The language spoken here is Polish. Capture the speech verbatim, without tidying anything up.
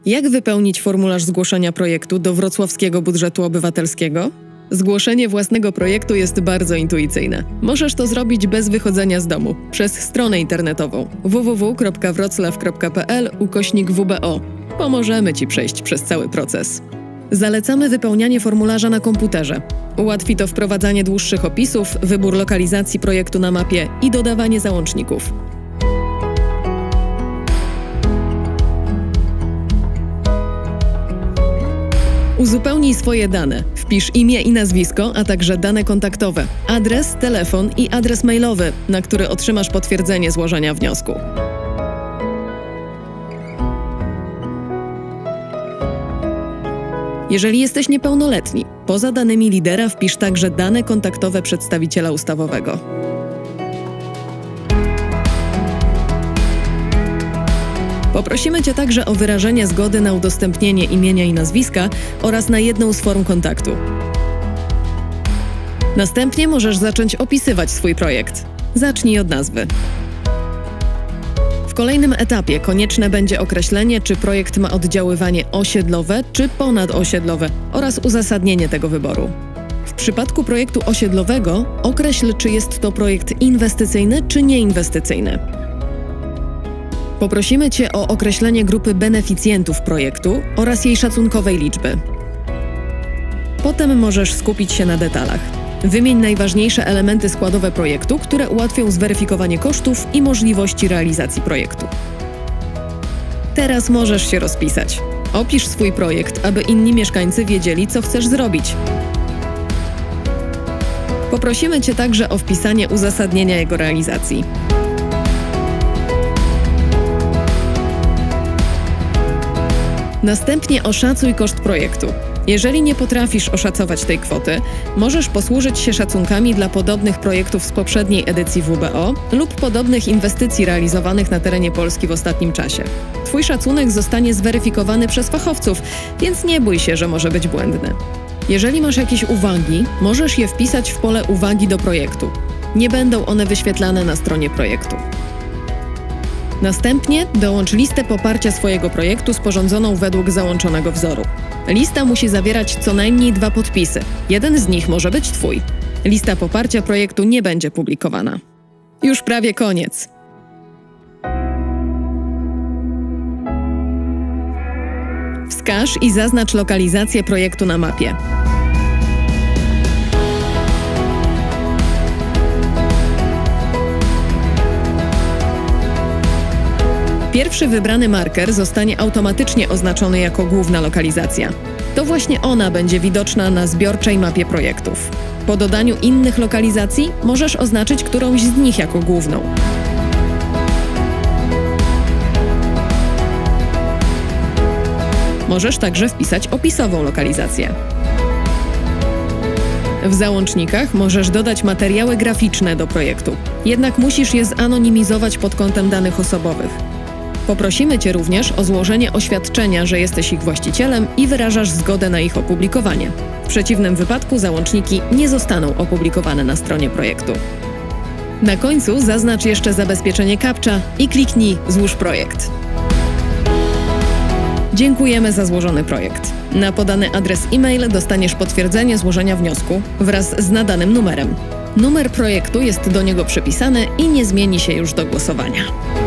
Jak wypełnić formularz zgłoszenia projektu do Wrocławskiego Budżetu Obywatelskiego? Zgłoszenie własnego projektu jest bardzo intuicyjne. Możesz to zrobić bez wychodzenia z domu, przez stronę internetową w w w kropka wroclaw kropka p l ukośnik w b o. Pomożemy Ci przejść przez cały proces. Zalecamy wypełnianie formularza na komputerze. Ułatwi to wprowadzanie dłuższych opisów, wybór lokalizacji projektu na mapie i dodawanie załączników. Uzupełnij swoje dane. Wpisz imię i nazwisko, a także dane kontaktowe, adres, telefon i adres mailowy, na który otrzymasz potwierdzenie złożenia wniosku. Jeżeli jesteś niepełnoletni, poza danymi lidera wpisz także dane kontaktowe przedstawiciela ustawowego. Poprosimy Cię także o wyrażenie zgody na udostępnienie imienia i nazwiska oraz na jedną z form kontaktu. Następnie możesz zacząć opisywać swój projekt. Zacznij od nazwy. W kolejnym etapie konieczne będzie określenie, czy projekt ma oddziaływanie osiedlowe czy ponadosiedlowe oraz uzasadnienie tego wyboru. W przypadku projektu osiedlowego określ, czy jest to projekt inwestycyjny czy nieinwestycyjny. Poprosimy Cię o określenie grupy beneficjentów projektu oraz jej szacunkowej liczby. Potem możesz skupić się na detalach. Wymień najważniejsze elementy składowe projektu, które ułatwią zweryfikowanie kosztów i możliwości realizacji projektu. Teraz możesz się rozpisać. Opisz swój projekt, aby inni mieszkańcy wiedzieli, co chcesz zrobić. Poprosimy Cię także o wpisanie uzasadnienia jego realizacji. Następnie oszacuj koszt projektu. Jeżeli nie potrafisz oszacować tej kwoty, możesz posłużyć się szacunkami dla podobnych projektów z poprzedniej edycji W B O lub podobnych inwestycji realizowanych na terenie Polski w ostatnim czasie. Twój szacunek zostanie zweryfikowany przez fachowców, więc nie bój się, że może być błędny. Jeżeli masz jakieś uwagi, możesz je wpisać w pole uwagi do projektu. Nie będą one wyświetlane na stronie projektu. Następnie dołącz listę poparcia swojego projektu sporządzoną według załączonego wzoru. Lista musi zawierać co najmniej dwa podpisy. Jeden z nich może być Twój. Lista poparcia projektu nie będzie publikowana. Już prawie koniec. Wskaż i zaznacz lokalizację projektu na mapie. Pierwszy wybrany marker zostanie automatycznie oznaczony jako główna lokalizacja. To właśnie ona będzie widoczna na zbiorczej mapie projektów. Po dodaniu innych lokalizacji możesz oznaczyć którąś z nich jako główną. Możesz także wpisać opisową lokalizację. W załącznikach możesz dodać materiały graficzne do projektu, jednak musisz je zanonimizować pod kątem danych osobowych. Poprosimy Cię również o złożenie oświadczenia, że jesteś ich właścicielem i wyrażasz zgodę na ich opublikowanie. W przeciwnym wypadku załączniki nie zostaną opublikowane na stronie projektu. Na końcu zaznacz jeszcze zabezpieczenie captcha i kliknij Złóż projekt. Dziękujemy za złożony projekt. Na podany adres e-mail dostaniesz potwierdzenie złożenia wniosku wraz z nadanym numerem. Numer projektu jest do niego przypisany i nie zmieni się już do głosowania.